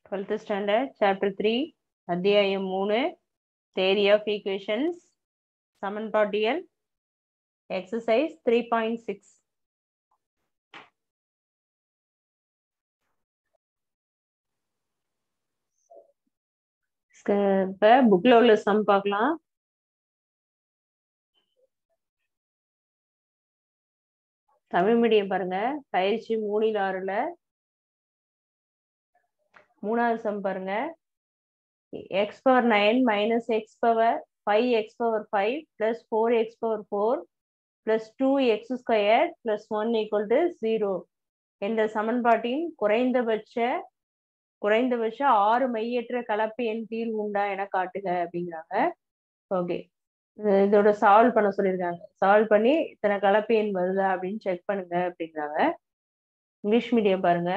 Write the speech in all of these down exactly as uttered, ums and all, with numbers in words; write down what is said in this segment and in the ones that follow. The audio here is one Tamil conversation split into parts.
twelfth standard chapter three அத்தியாயம் மூணு theory of equations சமன்பாட்டியல் exercise three point six. இப்ப புக்ல உள்ள சம் பார்க்கலாம். தமிழ் மீடியம் பாருங்க, பயிற்சி மூணில் ஆறுல மூணாவது சம் பாருங்க. x power nine minus X power five X power five plus four X power four plus two X square plus one equal to zero என்ற சமன்பாட்டின் குறைந்தபட்ச குறைந்தபட்ச ஆறு மையற்ற கலப்பு எண் தீர்வு உண்டா என காட்டுக அப்படிங்கிறாங்க. ஓகே, இதோட சால்வ் பண்ண சொல்லியிருக்காங்க. சால்வ் பண்ணி இத்தனை கலப்பு எண் வருதா அப்படின்னு செக் பண்ணுங்க அப்படிங்கிறாங்க. இங்கிலீஷ் மீடியம் பாருங்க,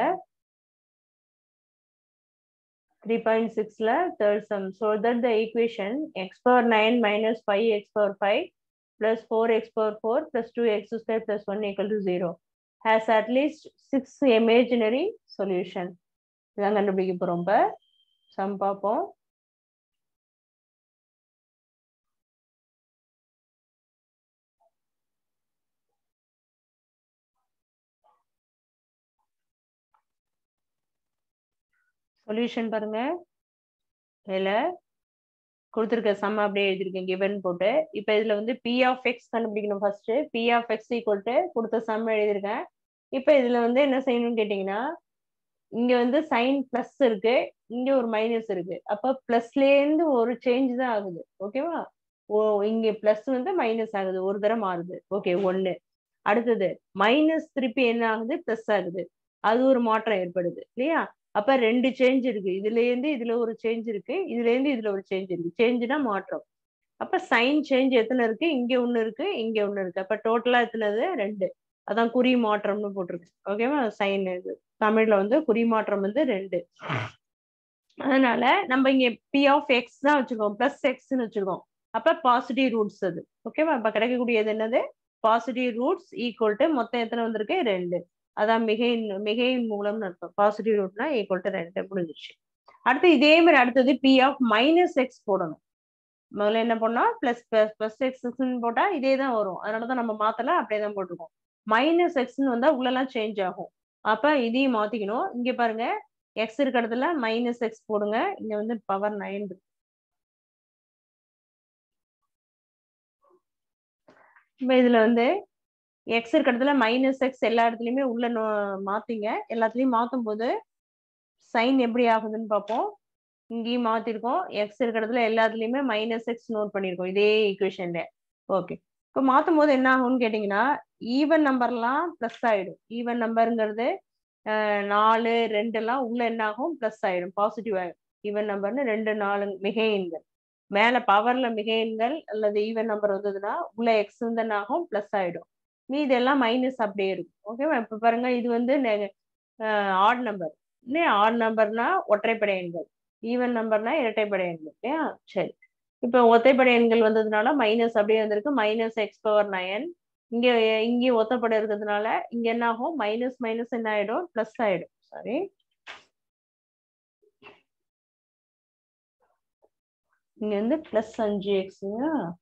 three point six ல third sum. So that the equation x power nine minus five x power five plus four x power four plus two x square plus one equal to zero has at least six imaginary solution. இதான் கண்டுபிடிக்க போறோம். இப்ப சம் பார்ப்போம். சொல்யூஷன் பாருங்க, இதுல கொடுத்துருக்க சம் அப்படியே எழுதிருக்கேன் கிவன் போட்டு. இப்ப இதுல வந்து பி ஆஃப் எக்ஸ் கண்டுபிடிக்கணும். First P of X equal to கொடுத்த சம் எழுதிருக்கேன். இப்ப இதுல வந்து என்ன செய்யணும்னு கேட்டீங்கன்னா, இங்க வந்து சைன் பிளஸ் இருக்கு, இங்க ஒரு மைனஸ் இருக்கு. அப்ப பிளஸ்ல இருந்து ஒரு சேஞ்ச் தான் ஆகுது. ஓகேவா? ஓ, இங்க பிளஸ் வந்து மைனஸ் ஆகுது, ஒரு தடவை மாறுது. ஓகே, ஒண்ணு. அடுத்தது மைனஸ் திருப்பி என்ன ஆகுது, பிளஸ் ஆகுது. அது ஒரு மாற்றம் ஏற்படுது இல்லையா? அப்ப ரெண்டு சேஞ்ச் இருக்கு. இதுல இருந்து இதுல ஒரு சேஞ்ச் இருக்கு, இதுல இருந்து இதுல ஒரு சேஞ்ச் இருக்கு. சேஞ்சுனா மாற்றம். அப்ப சைன் சேஞ்ச் எத்தனை இருக்கு, இங்க ஒண்ணு இருக்கு, இங்க ஒண்ணு இருக்கு. அப்ப டோட்டலா எத்தனது, ரெண்டு. அதான் குறி மாற்றம்னு போட்டிருக்கு. ஓகேவா? சைன் இது தமிழ்ல வந்து குறி மாற்றம் வந்து ரெண்டு. அதனால நம்ம இங்க பி ஆஃப் எக்ஸ் தான் வச்சுக்கோம், பிளஸ் எக்ஸ்ன்னு வச்சுக்கோம். அப்ப பாசிட்டிவ் ரூட்ஸ் அது. ஓகேவா? இப்ப கிடைக்கக்கூடியது என்னது, பாசிட்டிவ் ரூட்ஸ் ஈக்குவல் டு மொத்தம் எத்தனை வந்திருக்கு, ரெண்டு. அதான் மிகையின் மிகையின் மூலம்னு அர்த்தம். பாசிட்டிவ் ரூட்னா ஈக்குவல் டு ரெண்டு முடிஞ்சிச்சு. அடுத்து இதே மாதிரி அடுத்தது பி ஆஃப் மைனஸ் எக்ஸ் போடணும். முதல்ல என்ன பண்ணா பிளஸ் பிளஸ் எக்ஸ்ன்னு போட்டா இதே தான் வரும். அதனாலதான் நம்ம மாத்தல, அப்படியே தான் போட்டிருக்கோம். மைனஸ் எக்ஸ்ன்னு வந்தா உள்ளெல்லாம் சேஞ்ச் ஆகும். அப்ப இதையும் மாத்திக்கணும். இங்க பாருங்க, எக்ஸ் இருக்க இடத்துல மைனஸ் எக்ஸ் போடுங்க. இங்க வந்து பவர் நைன் இருக்கு. இப்ப இதுல வந்து எக்ஸ் இருக்க இடத்துல மைனஸ் எக்ஸ் எல்லா இடத்துலயுமே உள்ள மாத்திங்க. எல்லாத்துலயும் மாத்தும் போது சைன் எப்படி ஆகுதுன்னு பார்ப்போம். இங்கேயும் மாத்திருக்கோம். எக்ஸ் இருக்கிற இடத்துல எல்லாத்துலயுமே மைனஸ் எக்ஸ் நோட் பண்ணிருக்கோம் இதே ஈக்குவேஷன்ல. ஓகே, இப்போ மாத்தும் போது என்ன ஆகும்னு கேட்டீங்கன்னா, ஈவன் நம்பர்லாம் பிளஸ் ஆயிடும். ஈவன் நம்பருங்கிறது நாலு ரெண்டு எல்லாம் உள்ள என்ன ஆகும், பிளஸ் ஆயிடும், பாசிட்டிவ் ஆயிடும். ஈவன் நம்பர்னு ரெண்டு நாலு மிகை எண்கள் மேல பவர்ல மிகை எண்கள் அல்லது ஈவன் நம்பர் வந்ததுன்னா உள்ள எக்ஸ் வந்து என்ன ஆகும், பிளஸ் ஆயிடும். மீது எல்லாம் மைனஸ் அப்படியே இருக்கும். ஓகேவா? இப்ப பாருங்க, இது வந்து ஆட் நம்பர். ஆட் நம்பர்னா ஒற்றைப்படை எண்கள், ஈவன் நம்பர்னா இரட்டைப்படை எண்கள் இல்லையா? சரி, இப்ப ஒத்தைப்படை எண்கள் வந்ததுனால மைனஸ் அப்படியே வந்திருக்கு. Minus X power nine. இங்க இங்கேயும் ஒத்தப்படை இருக்கிறதுனால இங்க என்ன ஆகும், மைனஸ் மைனஸ் என்ன ஆயிடும், பிளஸ் ஆயிடும். சாரி, இங்க வந்து பிளஸ் அஞ்சு எக்ஸுங்க.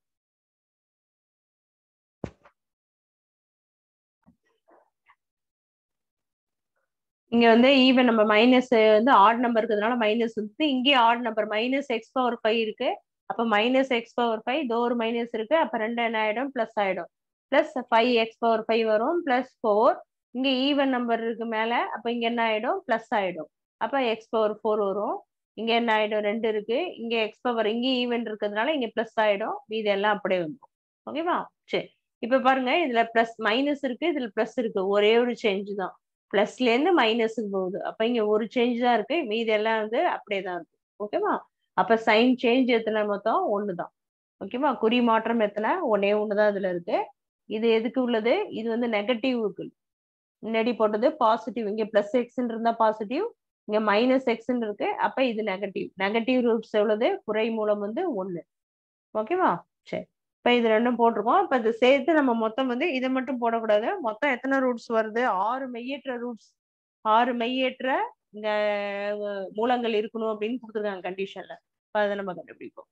இங்க வந்து ஈவன் நம்ம மைனஸ் வந்து ஆட் நம்பர் இருக்கிறதுனால மைனஸ் வந்து இங்கே odd number minus X power five இருக்கு. அப்ப மைனஸ் எக்ஸ் பவர் ஃபைவ் இதோ ஒரு மைனஸ் இருக்கு. அப்ப ரெண்டு என்ன ஆயிடும், பிளஸ் ஆயிடும். Plus five X power five வரும், பிளஸ் ஃபோர். இங்க ஈவன் நம்பர் இருக்கு மேல, அப்ப இங்க என்ன ஆயிடும், பிளஸ் ஆயிடும். அப்ப எக்ஸ் பவர் ஃபோர் வரும். இங்க என்ன ஆயிடும், ரெண்டு இருக்கு. இங்க எக்ஸ் பவர் இங்க ஈவன் இருக்கிறதுனால இங்க பிளஸ் ஆயிடும். இது எல்லாம் அப்படியே வந்துடும். ஓகேவா? சரி, இப்ப பாருங்க, இதுல பிளஸ் மைனஸ் இருக்கு, இதுல பிளஸ் இருக்கு. ஒரே ஒரு சேஞ்ச் தான், பிளஸ்ல இருந்து மைனஸுக்கு போகுது. அப்ப இங்க ஒரு சேஞ்ச் தான் இருக்கு, மீதி எல்லாம் வந்து அப்படியே தான் இருக்கு. ஓகேவா? அப்ப சைன் சேஞ்ச் எத்தனை, மொத்தம் ஒண்ணுதான். ஓகேவா? குறி மாற்றம் எத்தனை, ஒன்னே ஒண்ணுதான் இதுல இருக்கு. இது எதுக்கு உள்ளது, இது வந்து நெகட்டிவ்க்கு முன்னாடி போட்டது பாசிட்டிவ். இங்க பிளஸ் எக்ஸ் இருந்தா பாசிட்டிவ், இங்க மைனஸ் எக்ஸ் இருக்கு. அப்ப இது நெகட்டிவ். நெகட்டிவ் ரூட்ஸ் எவ்வளவு, குறை மூலம் வந்து ஒண்ணு. ஓகேவா? சரி, இப்ப இது ரெண்டும் போட்டிருக்கோம். இப்ப இது சேர்த்து நம்ம மொத்தம் வந்து இதை மட்டும் போடக்கூடாது. மொத்தம் எத்தனை ரூட்ஸ் வருது, ஆறு மெய்யற்ற ரூட்ஸ். ஆறு மெய்யற்ற இங்க மூலங்கள் இருக்கணும் அப்படின்னு கொடுத்துருக்காங்க கண்டிஷன்ல. அதை நம்ம கண்டுபிடிப்போம்.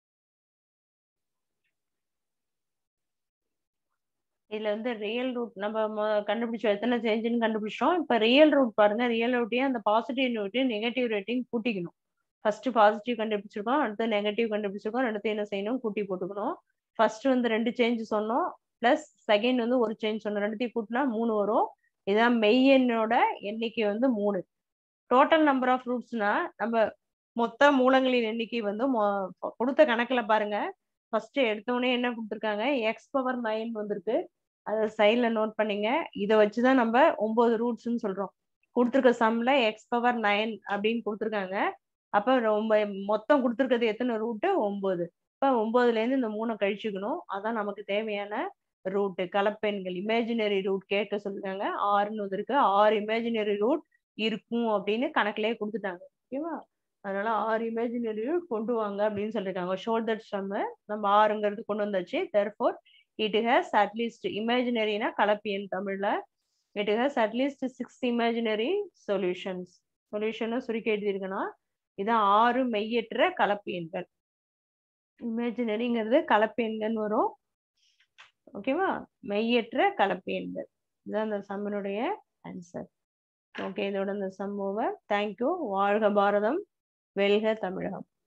இதுல வந்து ரியல் ரூட் நம்ம கண்டுபிடிச்சோம், எத்தனை சேஞ்சுன்னு கண்டுபிடிச்சோம். இப்ப ரியல் ரூட் பாருங்க, ரியல் ரூட்டையும் அந்த பாசிட்டிவ் ரூட்டையும் நெகட்டிவ் ரேட்டையும் கூட்டிக்கணும். ஃபர்ஸ்ட் பாசிட்டிவ் கண்டுபிடிச்சிருக்கோம், அடுத்து நெகட்டிவ் கண்டுபிடிச்சிருக்கோம், ரெண்டுத்தையும் என்ன செய்யணும், கூட்டி போட்டுக்கணும். ஃபர்ஸ்ட் வந்து ரெண்டு சேஞ்ச் சொன்னோம், பிளஸ் செகண்ட் வந்து ஒரு சேஞ்ச் சொன்னோம், ரெண்டுத்தையும் கூட்டினா மூணு வரும். இதான் மெய் எண்ணோட எண்ணிக்கை வந்து மூணு. டோட்டல் நம்பர் ஆஃப் ரூட்ஸ்னா நம்ம மொத்த மூலங்களின் எண்ணிக்கை வந்து கொடுத்த கணக்குல பாருங்க. ஃபர்ஸ்ட் எடுத்தோடனே என்ன கொடுத்துருக்காங்க, எக்ஸ் பவர் நைன் வந்திருக்கு. அதை சைட்ல நோட் பண்ணீங்க. இதை வச்சுதான் நம்ம ஒன்பது ரூட்ஸ்ன்னு சொல்றோம். கொடுத்துருக்க சம்ல எக்ஸ் பவர் நைன் அப்படின்னு கொடுத்துருக்காங்க. அப்ப ரொம்ப மொத்தம் கொடுத்துருக்கிறது எத்தனை ரூட்டு, ஒன்பது. இப்ப ஒன்பதுல இருந்து இந்த மூணை கழிச்சுக்கணும். அதான் நமக்கு தேவையான ரூட்டு. கலப்பெண்கள் இமேஜினரி ரூட் கேட்க சொல்லிருக்காங்க. ஆறுன்னு இருக்கு, ஆறு இமேஜினரி ரூட் இருக்கும் அப்படின்னு கணக்குலயே கொடுத்துட்டாங்க. ஓகேவா? அதனால ஆறு இமேஜினரி ரூட் கொண்டு வாங்க அப்படின்னு சொல்லிருக்காங்க. ஷோர் தட் சம் நம்ம ஆறுங்கிறது கொண்டு வந்தாச்சு. therefore it has at least இமேஜினரினா கலப்பியன் தமிழ்ல, it has at least six imaginary solutions. சொல்யூஷனை சுருக்கி எழுதிருக்கணும். இதான் ஆறு மெய்யற்ற கலப்பு எண்கள். இமேஜினரிங்கிறது கலப்பு எண்கள் வரும். ஓகேவா? மெய்யற்ற கலப்பு எண்கள். இதுதான் இந்த சம்மினுடைய ஆன்சர். ஓகே, இதோட இந்த சம் ஓவர். தேங்க்யூ. வாழ்க பாரதம், வெல்க தமிழகம்.